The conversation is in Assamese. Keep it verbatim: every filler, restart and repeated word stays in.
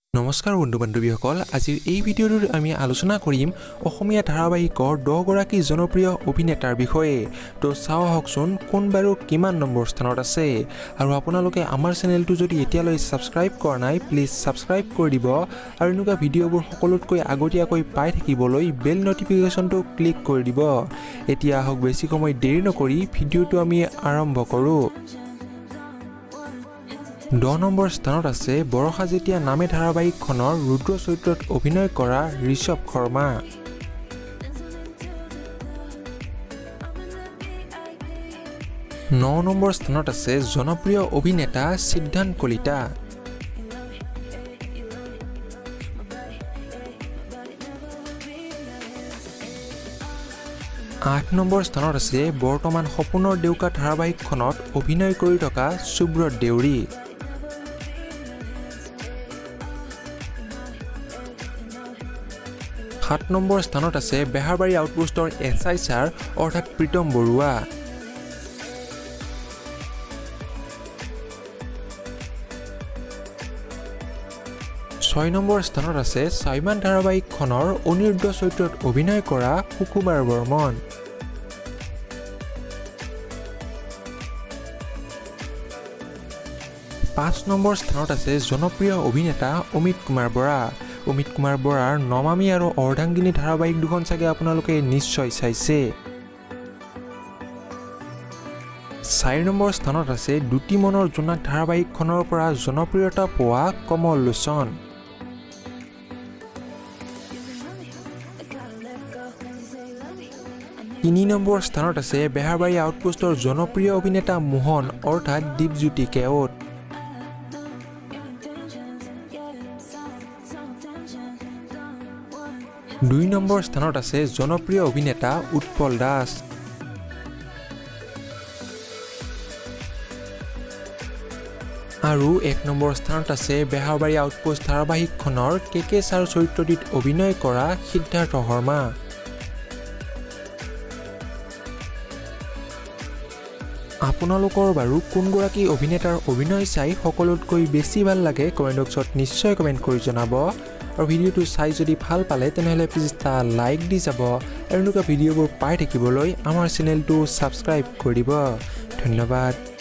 নমস্কাৰ বন্ধু বান্ধৱীসকল আজিৰ এই ভিডিঅ'টোত আমি আলোচনা কৰিম অসমীয়া ধাৰাবাহিকৰ দহ গৰাকী জনপ্ৰিয় অভিনেতাৰ বিষয়ে তো চাও হকচোন কোন বাৰু কিমান নম্বৰ স্থানত আছে আৰু আপোনালোকে আমাৰ চেনেলটো যদি এতিয়ালৈ সাবস্ক্ৰাইব কৰা নাই প্লিজ সাবস্ক্ৰাইব কৰি দিব আৰু এনেকুৱা ভিডিঅ'বোৰ সকলোতকৈ আগতীয়াকৈ পাই থাকিবলৈ বেল নটিফিকেশনটো ক্লিক কৰি দিব এতিয়া হক বেছি সময় দেৰি নকৰি ভিডিঅ'টো আমি আৰম্ভ কৰোঁ দহ নম্বৰ স্থানত আছে বৰষা যেতিয়া নামে ধাৰাবাহিকখনৰ ৰুদ্ৰ চৰিত্ৰত অভিনয় কৰা ঋষভ শৰ্মা ন নম্বৰ স্থানত আছে জনপ্ৰিয় অভিনেতা সিদ্ধান্ত কলিতা আঠ নম্বৰ স্থানত আছে বৰ্তমান সপোনৰ দেউকা ধাৰাবাহিকখনত অভিনয় কৰি থকা সুব্ৰত দেউৰী সাত নম্বৰ স্থানত আছে বেহাৰবাৰী আউটপোষ্টৰ এছআই ছাৰ অৰ্থাৎ প্ৰীতম বৰুৱা ছয় নম্বৰ স্থানত আছে সাইমান ধাৰাবাহিকখনৰ অনিৰুদ্ধ চৰিত্ৰত অভিনয় কৰা সুকুমাৰ বৰ্মন পাঁচ নম্বৰ স্থানত আছে জনপ্ৰিয় অভিনেতা অমিত কুমাৰ বৰা অমিত কুমাৰ বৰাৰ নমামী আৰু অৰ্ধাংগিনী ধাৰাবাহিক দুখন চাগে আপোনালোকে নিশ্চয় চাইছে চাৰি নম্বৰ স্থানত আছে দুটি মনৰ জোনাক ধাৰাবাহিকখনৰ পৰা জনপ্ৰিয়তা পোৱা কমল লোচন তিনি নম্বৰ স্থানত আছে বেহাৰবাৰী আউটপোষ্টৰ জনপ্ৰিয় অভিনেতা মোহন অৰ্থাৎ দীপজ্যোতি কেওট দুই নম্বৰ স্থানত আছে জনপ্ৰিয় অভিনেতা উৎপল দাস আৰু এক নম্বৰ স্থানত আছে বেহাৰবাৰী আউটপোষ্ট ধাৰাবাহিকখনৰ কে কে ছাৰ চৰিত্ৰটিত অভিনয় কৰা সিদ্ধাৰ্থ শৰ্মা আপোনালোকৰ বাৰু কোনগৰাকী অভিনেতাৰ অভিনয় চাই সকলোতকৈ বেছি ভাল লাগে কমেণ্ট বক্সত নিশ্চয় কমেণ্ট কৰি জনাব আৰু ভিডিঅ'টো চাই যদি ভাল পালে তেনেহ'লে প্লিজ এটা লাইক দি যাব আৰু এনেকুৱা ভিডিঅ'বোৰ পাই থাকিবলৈ আমাৰ চেনেলটো ছাবস্ক্ৰাইব কৰি দিব ধন্যবাদ